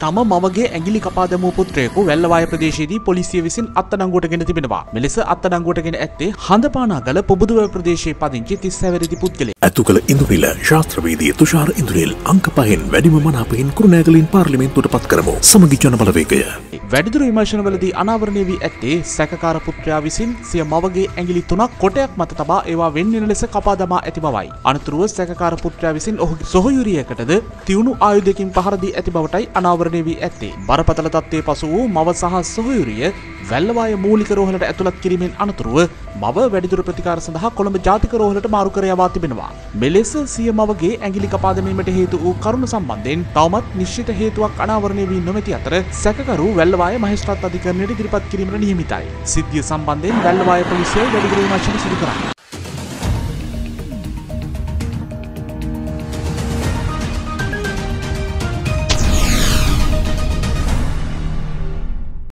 තම මවගේ ඇඟිලි කපා දැමූ පුත්‍රයෙකු වැල්ලවාය ප්‍රදේශයේදී පොලිසිය විසින් අත්අඩංගුවට ගෙන තිබෙනවා. මෙලෙස අත්අඩංගුවට ගෙන ඇත්තේ හඳපානාගල පොබුදුව ප්‍රදේශයේ පදිංචි 30 හැවිරිදි පුද්ගලයෙක්. ඇතුකල ඉන්දුනිල ශාස්ත්‍රවේදී තුෂාර ඉන්දුනිල් අංක 5න් වැඩිම මනාපයෙන් කුරුණෑගලින් පාර්ලිමේන්තුවට පත් කරමු. සමගි ජන බලවේගය. වැඩිදුර විමර්ශනවලදී අනාවරණය වී ඇත්තේ සැකකාර පුත්‍රයා විසින් සිය මවගේ ඇඟිලි 3ක් කොටයක් මත තබා ඒවා වෙන්වෙන ලෙස කපා දමා ඇති බවයි. අනතුරුව සැකකාර පුත්‍රයා විසින් ඔහුගේ සොහොයුරියකටද තියුණු ආයුධයකින් පහර දී ඇති බවටයි අනාවරණය වී ඇත්තේ. බරපතල තත්ත්වයේ පසු වූ මව සහ සොහොයුරිය වැල්ලවාය මූලික රෝහලට ඇතුළත් කිරීමෙන් අනතුරුව මව වැඩිදුර ප්‍රතිකාර සඳහා කොළඹ ජාතික රෝහලට මාරු කර යවා තිබෙනවා. මෙලෙස සිය මවගේ ඇඟිලි කපා දැමීමට හේතු වූ කරුණ සම්බන්ධයෙන් තවමත් නිශ්චිත හේතුවක් අනාවරණය වී නොමැති අතර සැකකරු වැල්ලවාය මහේස්ත්‍රාත් අධිකරණයට ඉදිරිපත් කිරීමට නියමිතයි. සිද්ධිය සම්බන්ධයෙන් වැල්ලවාය පොලිසිය වැඩිදුර විමර්ශන සිදු කරයි.